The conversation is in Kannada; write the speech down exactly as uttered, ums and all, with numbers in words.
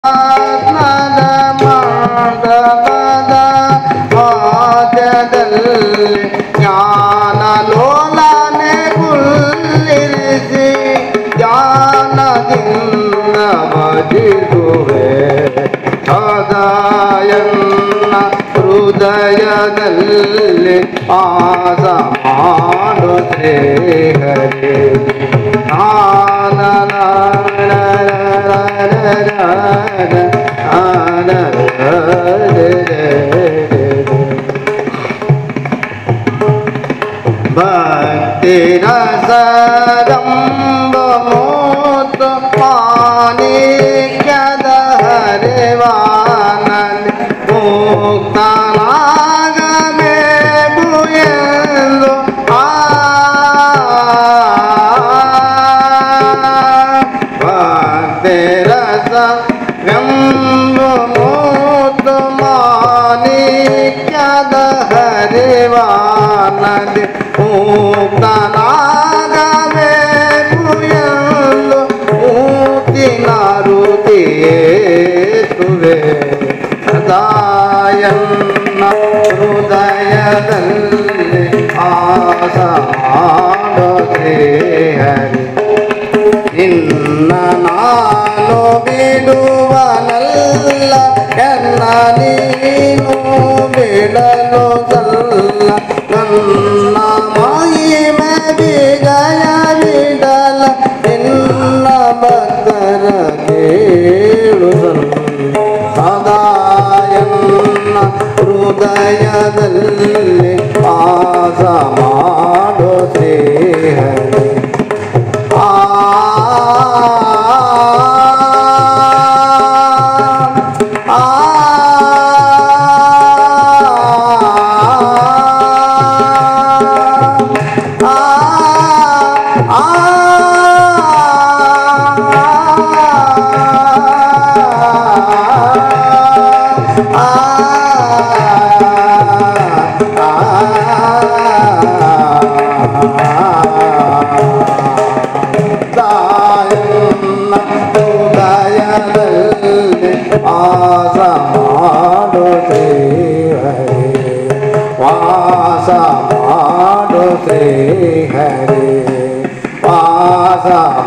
ಹೃದಯದಲ್ಲಿ ಆಸ ಮಾಡು ಶ್ರೀ ಹರಿ ಆನನ ಭಕ್ತಿ ರಸದಂಬ ಮೋತ ಮಾಣಿಕ್ಯದ ಹರಿವಾನಲಿ ಮುಕ್ತನಾಗಬೇಕು ಎಂದು ಆ ಭಕ್ತಿ ರಸ ಎಂಬ ಮೋತ ಮಾಣಿಕ್ಯದ ಹರಿವಾನಲಿ ಮುಕ್ತನಾಗಬೇಕು ಎಂದು ಮೂರ್ತಿನ ರುತಿಯೇಸುವೆ ಸದಾಯನ್ನ ಹೃದಯದಲ್ಲಿ ಆಸ ಮಾಡೋ ಶ್ರೀ ಹರಿ ನಿನ್ನ ನಾನು ಬಿಡುವನಲ್ಲ ಎನ್ನ ನೀನು ಬಿಡಲು ಸಲ್ಲ ನನ್ನ ಮಹಿಮೆ ವಿಜಯ ಬಿಡಲ ನಿನ್ನ ಭಕ್ತರ ಕೇಳು ಸದಾಯನ್ನ ಹೃದಯದಲ್ಲಿ ಆಸ ಮಾಡೋ ಶ್ರೀ ಹರಿ ಆ ಆಸ ಮಾಡೋ ಶ್ರೀ ಹರಿ ವಾಸ ಮಾಡೋ ಶ್ರೀ ಹರಿ ವಾಸ